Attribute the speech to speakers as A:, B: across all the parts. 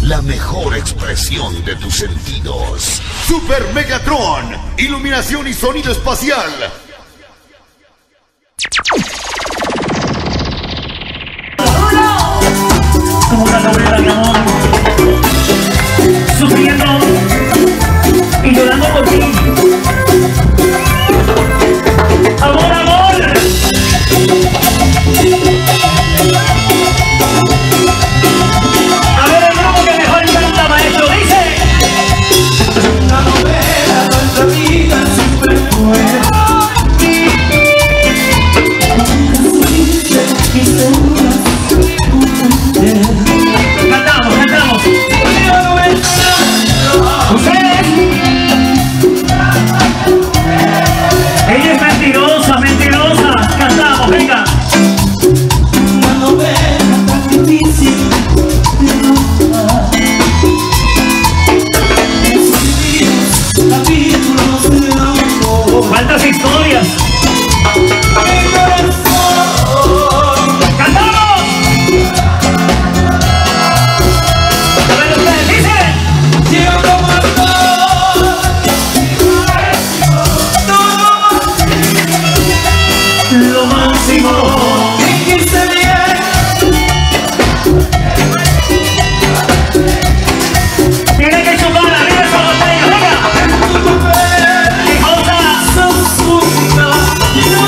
A: la mejor expresión de tus sentidos.
B: Super Megatron, iluminación y sonido espacial.
C: Como una novela de amor, sufriendo y llorando por ti. Amor, amor. A ver el grupo que mejor canta, maestro, dice.
D: Una novela, nuestra vida siempre fue.
C: Cantamos, cantamos. Ustedes. Ella es mentirosa, mentirosa. Cantamos, venga.
D: Una novela tan difícil de notar. Capítulos de amor.
C: ¿Cuántas historias? ¡Cantamos! A ver ustedes, dicen.
D: Yo como
C: Lo máximo.
D: dijiste bien.
C: Tiene que chupar arriba esa botella, venga. ¡Qué cosa!
D: Sos única y no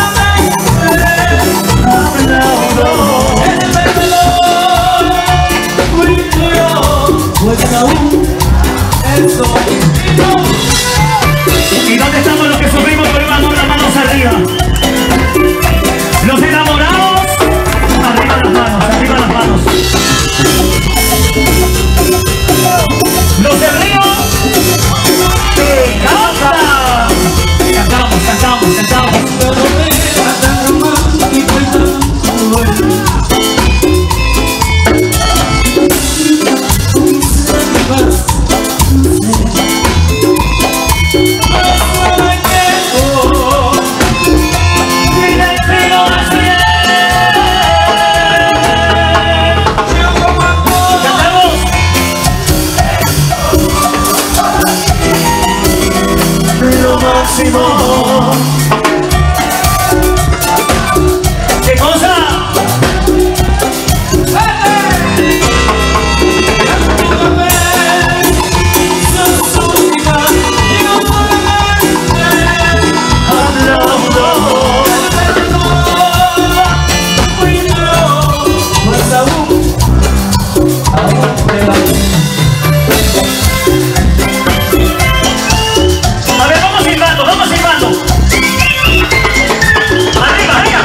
D: solamente el perdedor fui yo, pues aún eso no.
C: ¿Y dónde estamos los que sufrimos por una las manos arriba? Los enamorados, arriba las manos, arriba las manos. Los de Río, ¡que canta! Cantamos, cantamos, cantamos.
D: Una novela tan romántica y tan buena.
C: ¿Qué cosa? A ver, vamos silbando, vamos silbando. Arriba, arriba.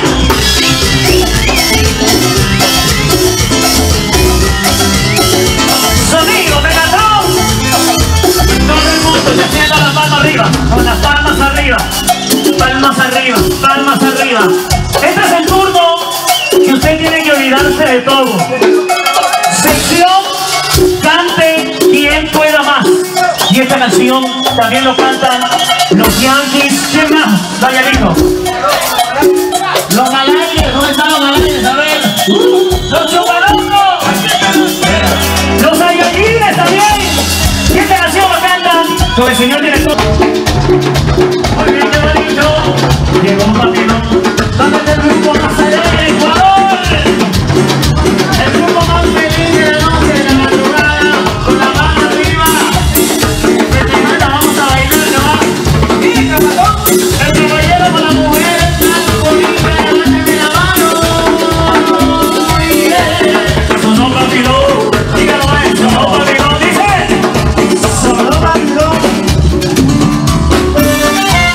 C: Sonido, Megatron. Todo el mundo se sienta las palmas arriba, con las palmas arriba. Palmas arriba, palmas arriba. Este es el turno que usted tiene que olvidarse de todo. Sección Cante quien pueda más. Y esta canción también lo cantan los Yankees. ¿Quién más? Vaya lindo. Los Malayes, ¿dónde están los Malayes? A ver. Los Chuparongos. Los Ayayines también. Y esta canción lo cantan con el señor director. Muy bien, qué bonito. Llegó un vacilón. ¿Dónde está el grupo más allá de Ecuador? El grupo más feliz de la noche, de la madrugada, con la mano arriba. Vamos a bailar, ¿no? El caballero con la mujer, blanco, bonita, levántame la mano. Sonó vacilón, dígalo ahí, sonó vacilón, dice. Sonó vacilón.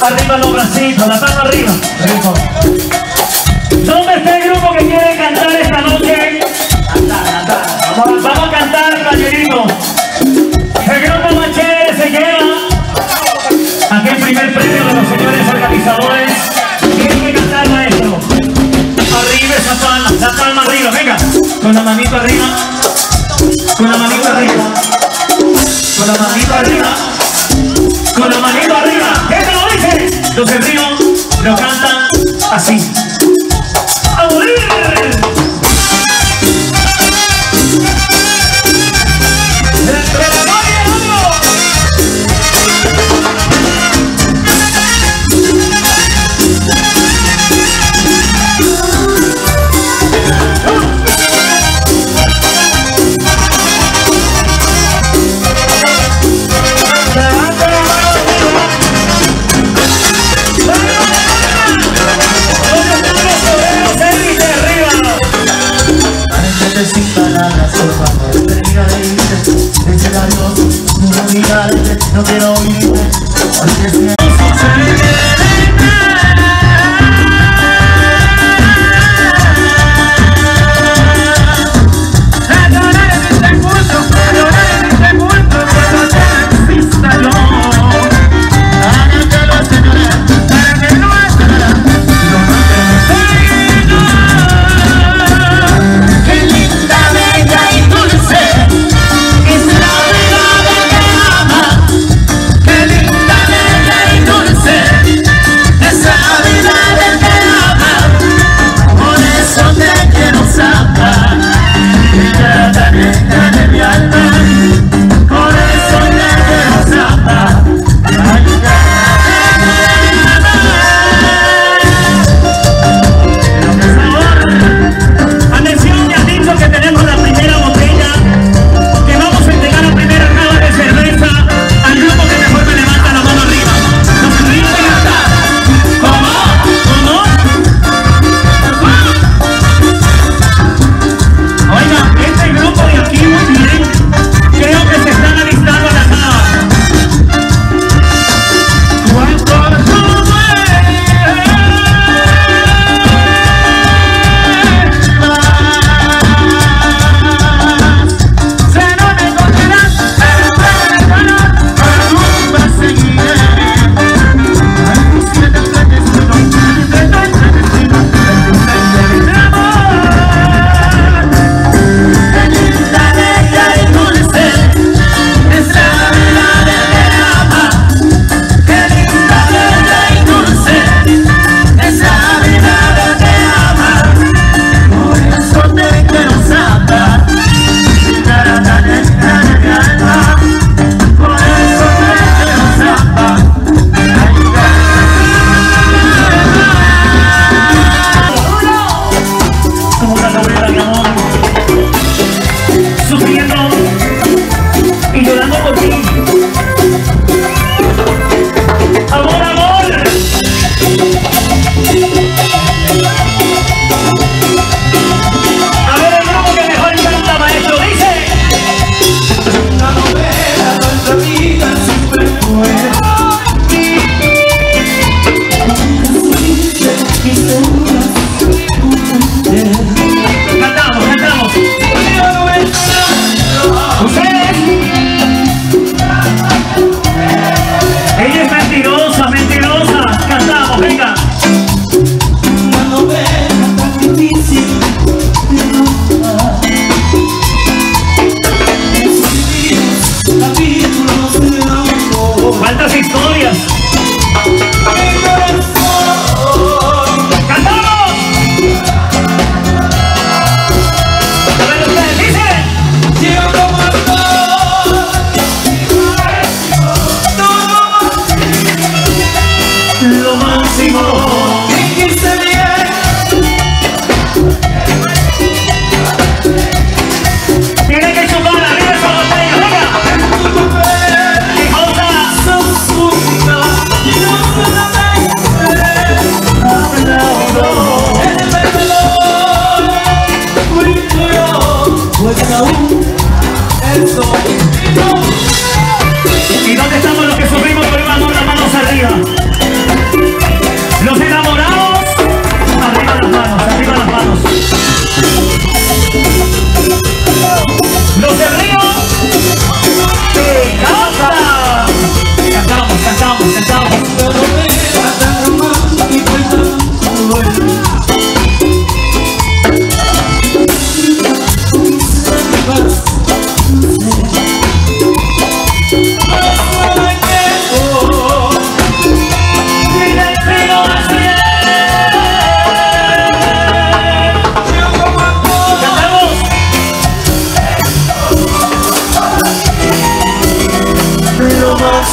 C: Arriba los bracitos, la palma arriba. Rico. ¿Dónde está el grupo que quiere cantar esta noche? Vamos a cantar, caballerito. El grupo más chévere se lleva aquel primer premio de los señores organizadores. Tienen que cantar, maestro. Arriba esa palma arriba, venga. Con la manito arriba. Con la manito arriba. Con la manito arriba. Con la manito arriba. ¿Qué te lo dice? Los del río lo cantan así. ¡A morir!
E: No quiero oírte, porque si
F: Qué linda, bella y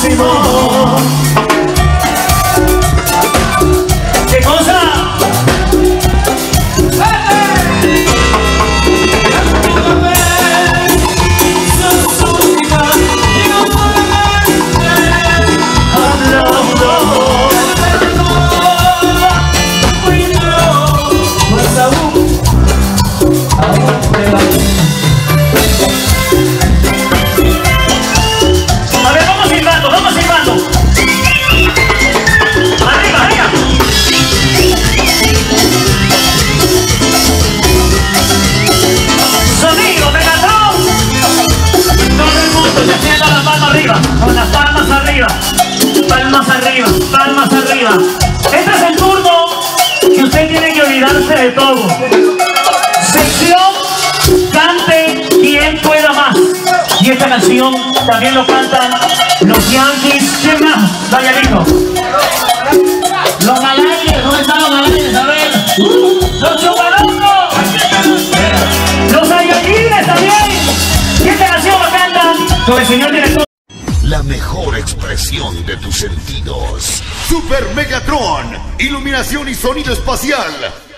C: máximo. ¿Qué cosa? Con las palmas arriba, palmas arriba, palmas arriba. Este es el turno que usted tiene que olvidarse de todo. Sección Cante quien pueda más. Y esta canción también lo cantan los Yankees. ¿Quién más? Vaya lindo. Los Malaires, ¿dónde están los Malaires? A ver. Los Chuparongos. Los Ayayines también. Y esta canción lo cantan con el señor director.
A: La mejor expresión de tus sentidos.
B: Super Megatron, iluminación y sonido espacial.